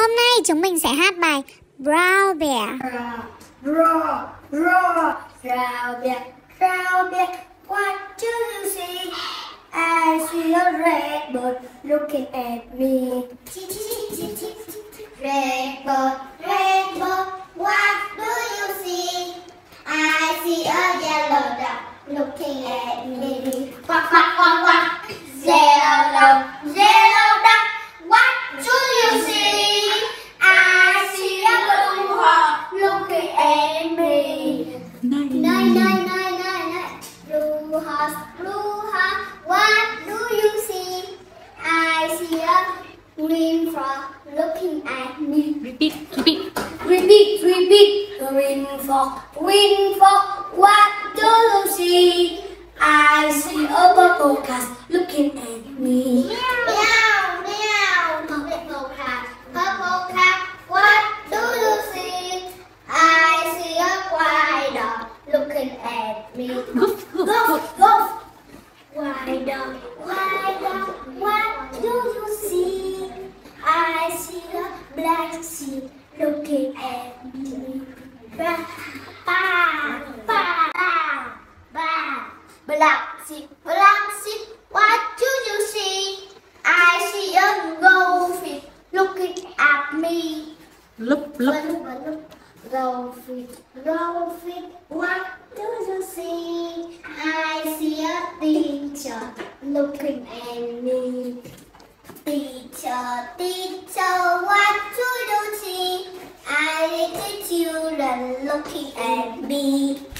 Hôm nay chúng mình sẽ hát bài Brown Bear. Brown bear, what do you see? I see a red bird looking at me. Red bird, what do you see? I see a yellow duck looking at me. Quack, quack, quack, quack. Yellow duck, what do you see? I see a blue hawk looking at me. Nine. Blue hawk, what do you see? I see a green frog looking at me. Repeat. Green frog, what do you see? I see a purple cat looking at me. Meow. Purple cat, what do you see? I see a white dog looking at me. Goof. White dog, what do you see? I see a black sheep looking at me. Black sheep, what do you see? I see a goldfish looking at me. Look. Goldfish, what do you see? I see a teacher looking at me. Teacher, what do you see? I see children looking at me.